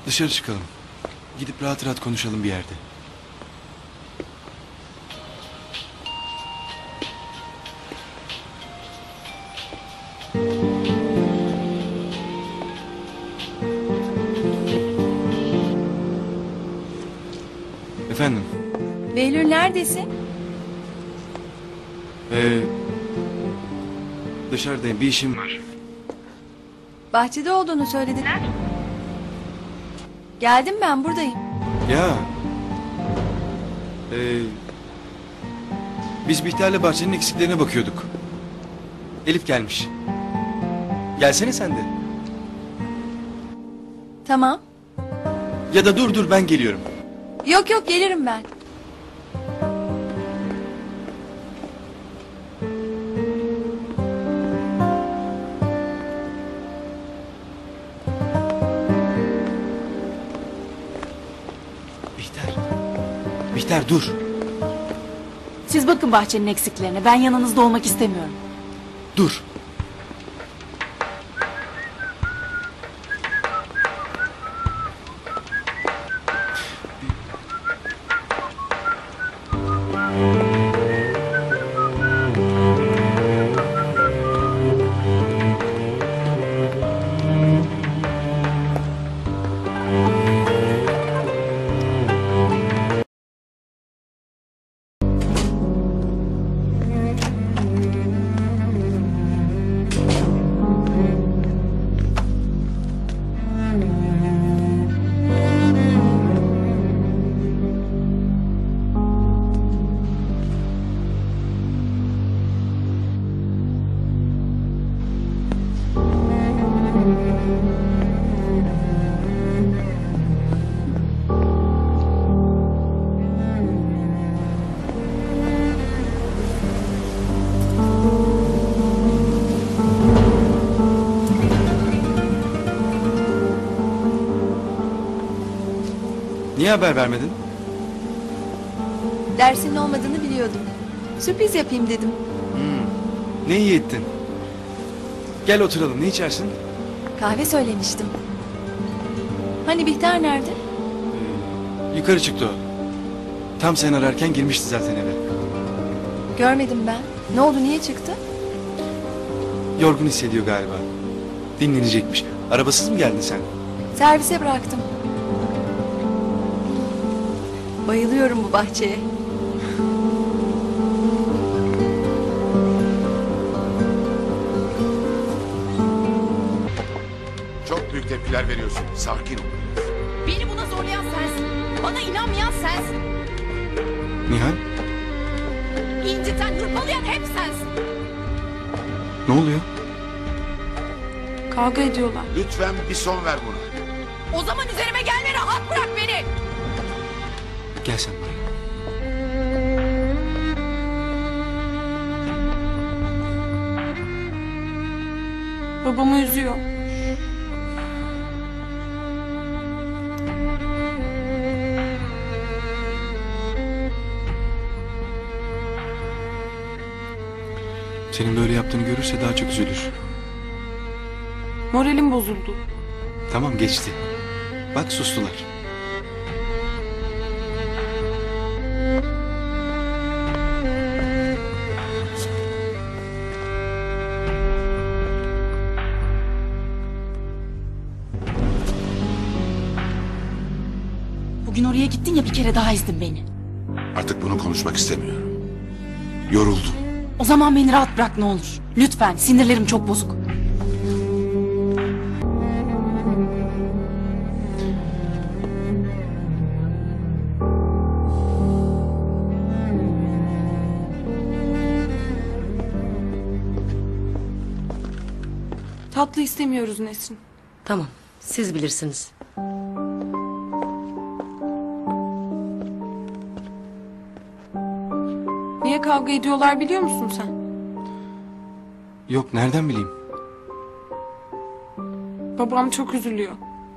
Dışarı çıkalım. Gidip rahat rahat konuşalım bir yerde. Efendim? Behlül neredesin? Dışarıdayım. Bir işim var. Bahçede olduğunu söylediler. Geldim ben buradayım. Ya. Biz Bihter'le bahçenin eksiklerine bakıyorduk. Elif gelmiş. Gelsene sen de. Tamam. Ya da dur ben geliyorum. Yok yok gelirim ben. Bihter. Bihter dur. Siz bakın bahçenin eksiklerine. Ben yanınızda olmak istemiyorum. Dur. Niye haber vermedin? Dersinin olmadığını biliyordum. Sürpriz yapayım dedim. Ne iyi ettin. Gel oturalım. Ne içersin? Kahve söylemiştim. Hani Bihter nerede? Yukarı çıktı o. Tam sen ararken girmişti zaten eve. Görmedim ben. Ne oldu niye çıktı? Yorgun hissediyor galiba. Dinlenecekmiş. Arabasız mı geldin sen? Servise bıraktım. Bayılıyorum bu bahçeye. Çok büyük tepkiler veriyorsun. Sakin ol. Beni buna zorlayan sensin. Bana inanmayan sensin. Nihal? İnciten, hırpalayan hep sensin. Ne oluyor? Kavga ediyorlar. Lütfen bir son ver buna. O zaman üzerime gelme, rahat bırak beni. Gel sen buraya. Babamı üzüyor. Senin böyle yaptığını görürse daha çok üzülür. Moralim bozuldu. Tamam geçti. Bak sustular. Bugün oraya gittin ya, bir kere daha ezdin beni. Artık bunu konuşmak istemiyorum. Yoruldum. O zaman beni rahat bırak ne olur. Lütfen, sinirlerim çok bozuk. Tatlı istemiyoruz Nesrin. Tamam, siz bilirsiniz. Niye kavga ediyorlar biliyor musun sen? Yok nereden bileyim? Babam çok üzülüyor.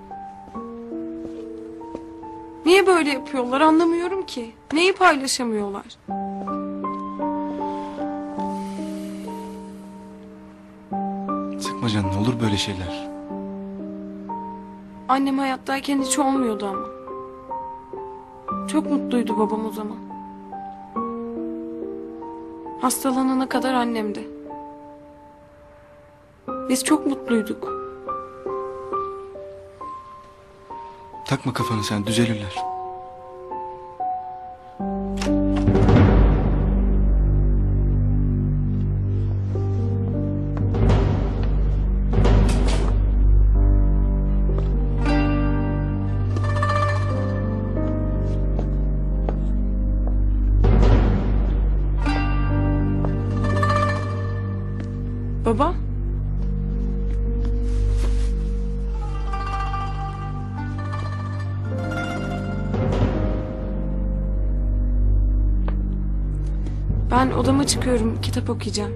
Niye böyle yapıyorlar anlamıyorum ki. Neyi paylaşamıyorlar? Sıkma canını olur böyle şeyler. Annem hayattayken hiç olmuyordu ama. Çok mutluydu babam o zaman. Hastalanana kadar annemdi. Biz çok mutluyduk. Takma kafanı sen, düzelirler. Baba? Ben odama çıkıyorum, kitap okuyacağım.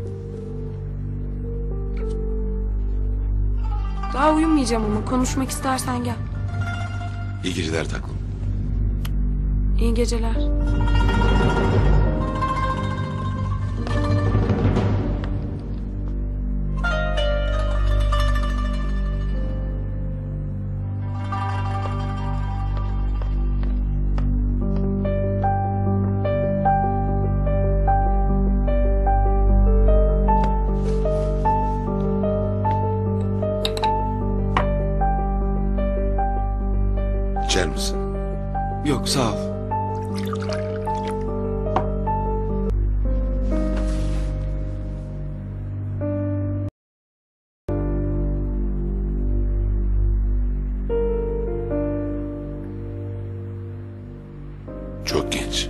Daha uyumayacağım ama konuşmak istersen gel. İyi geceler taklım. İyi geceler. İçer misin? Yok, sağ ol. Çok genç.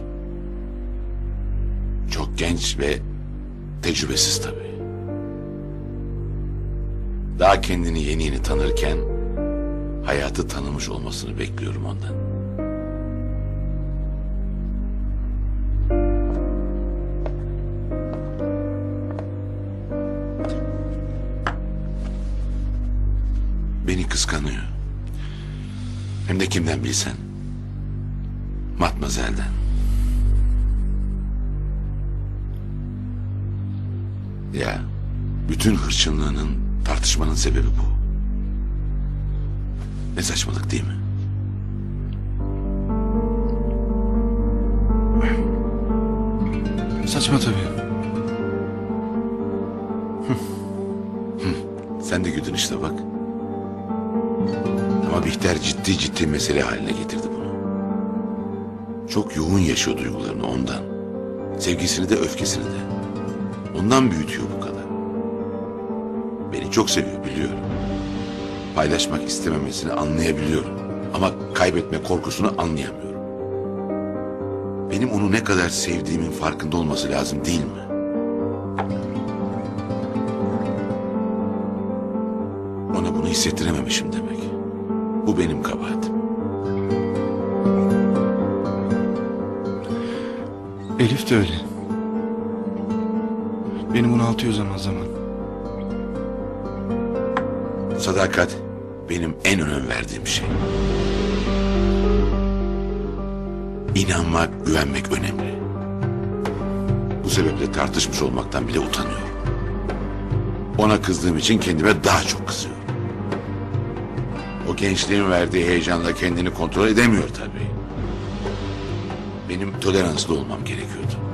Çok genç ve tecrübesiz tabii. Daha kendini yeni yeni tanırken hayatı tanımış olmasını bekliyorum ondan. Beni kıskanıyor. Hem de kimden bilsen. Matmazel'den. Ya, bütün hırçınlığının, tartışmanın sebebi bu. Ne saçmalık değil mi? Saçma tabii. Sen de güldün işte bak. Ama Bihter ciddi mesele haline getirdi bunu. Çok yoğun yaşıyor duygularını ondan. Sevgisini de öfkesini de. Ondan büyütüyor bu kadar. Beni çok seviyor biliyorum. Paylaşmak istememesini anlayabiliyorum. Ama kaybetme korkusunu anlayamıyorum. Benim onu ne kadar sevdiğimin farkında olması lazım değil mi? Ona bunu hissettirememişim demek. Bu benim kabahatim. Elif de öyle. Beni bunaltıyor zaman zaman. Sadakat benim en önem verdiğim şey. İnanmak, güvenmek önemli. Bu sebeple tartışmış olmaktan bile utanıyorum. Ona kızdığım için kendime daha çok kızıyorum. O gençliğin verdiği heyecanla kendini kontrol edemiyor tabii. Benim toleranslı olmam gerekiyordu.